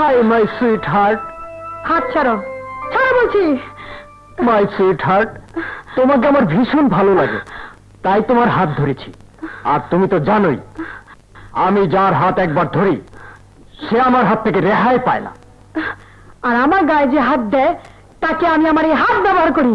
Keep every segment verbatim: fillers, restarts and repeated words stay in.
Hi my sweet heart. হাত ছাড়ো, ছাড়ো বলছি। মাই সুইট হার্ট, তোমাকে আমার ভীষণ ভালো লাগে, তাই তোমার হাত ধরেছি। আর তুমি তো জানোই, আমি যার হাত একবার ধরি সে আমার হাত থেকে রেহাই পায় না। আর আমার গায়ে যে হাত দেয় তাকে আমি আমার এই হাত ব্যবহার করি।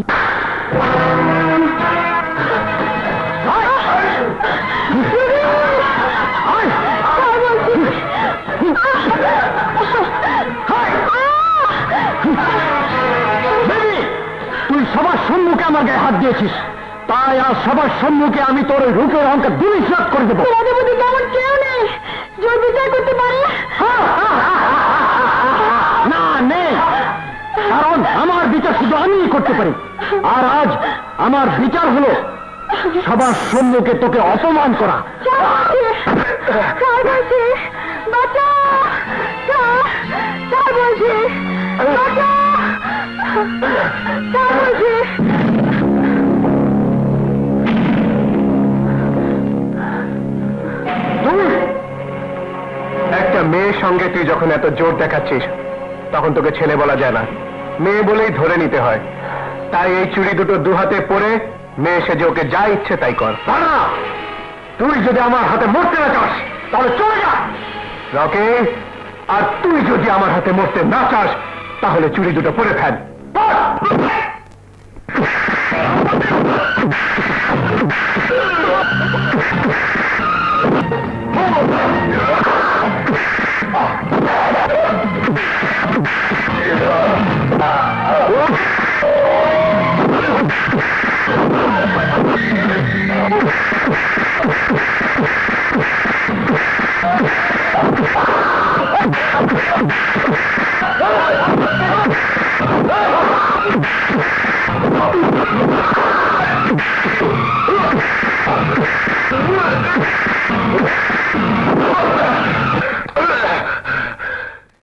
তুই সবার সম্মুখে আমার গায়ে হাত দিয়েছিস, তাই আর সবার সম্মুখে আমি তোর ওই রূপের অঙ্কে দুলিশাত করে দেবো। তোমাদের মধ্যে কেমন কেউ নেই যে বিচার করতে পারে? না, নেই, কারণ আমার বিচার শুধু আমিই করতে পারি। আর আজ আমার বিচার হলো সবার সম্মুখে তোকে অপমান করা। একটা মেয়ের সঙ্গে তুই যখন এত জোর দেখাচ্ছিস তখন তোকে ছেলে বলা যায় না, মেয়ে বলেই ধরে নিতে হয়। তাই এই চুড়ি দুটো দু হাতে পরে মেয়ে সেজে ওকে যা ইচ্ছে তাই কর। না, তুই যদি আমার হাতে মরতে না চাস তাহলে চলে যা। রকি, আর তুই যদি আমার হাতে মরতে না চাস তাহলে চুড়ি দুটো পরে ফেল। Oh!